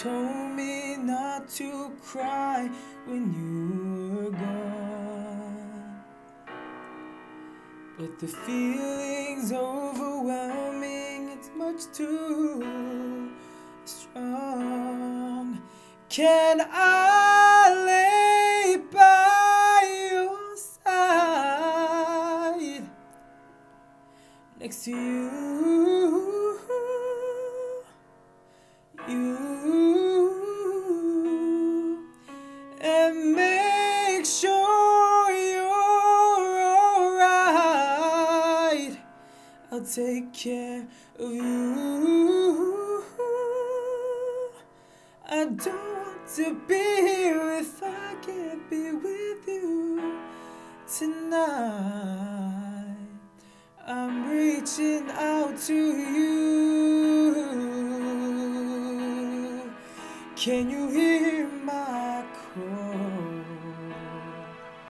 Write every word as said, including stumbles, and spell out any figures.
told me not to cry when you were gone, but the feeling's overwhelming, it's much too strong. Can I lay by your side next to you, you, and make sure you're alright? I'll take care of you. I don't want to be here if I can't be with you tonight. I'm reaching out to you. Can you hear my